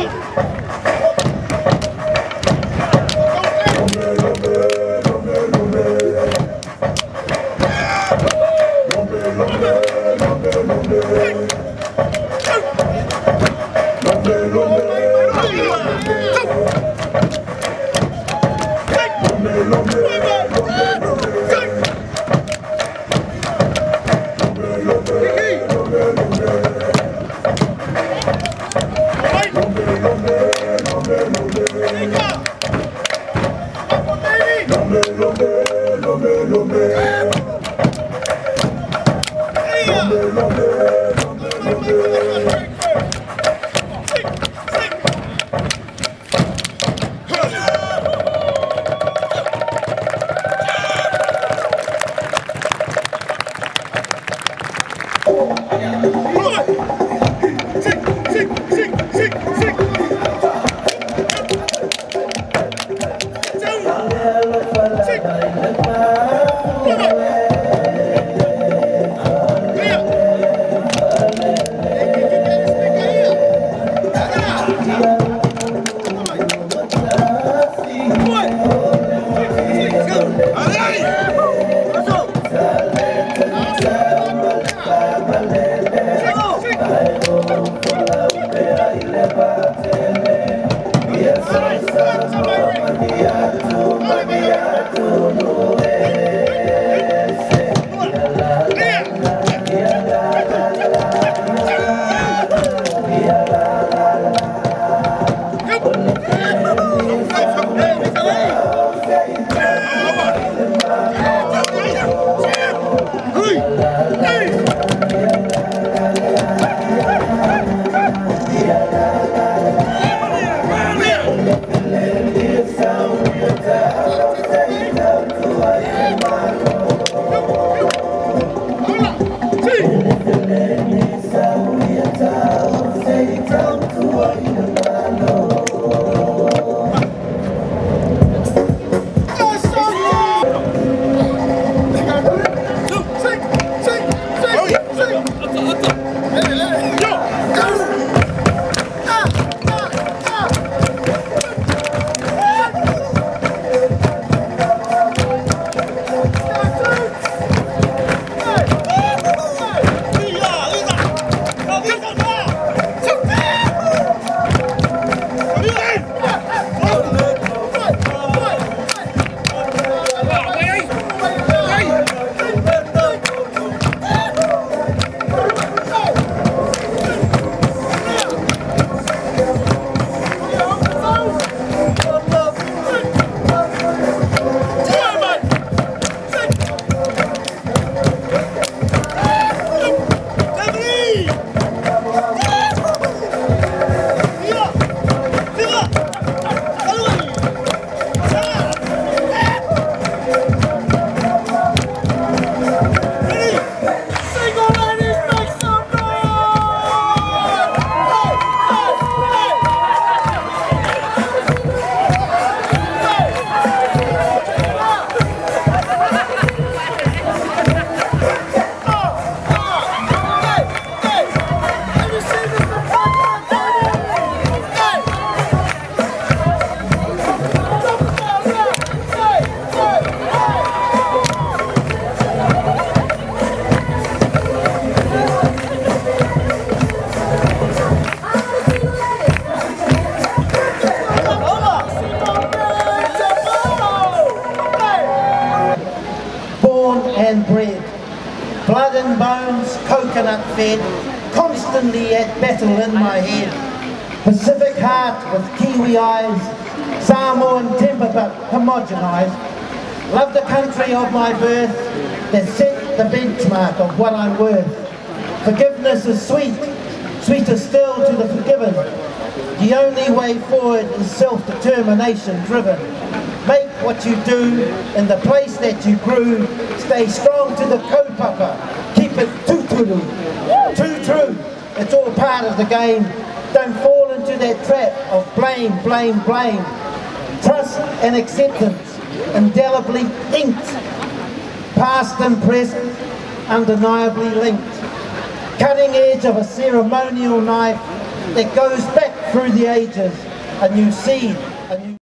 and bred, blood and bones, coconut fed, constantly at battle in my head. Pacific heart with Kiwi eyes, Samoan temper but homogenised. Love the country of my birth that set the benchmark of what I'm worth. Forgiveness is sweet, sweeter still to the forgiven. The only way forward is self-determination driven. Make what you do in the place that you grew. Stay strong to the kaupapa. Keep it tuturu. Too true. It's all part of the game. Don't fall into that trap of blame, blame, blame. Trust and acceptance, indelibly inked. Past and present, undeniably linked. Cutting edge of a ceremonial knife that goes back through the ages, a new seed, a new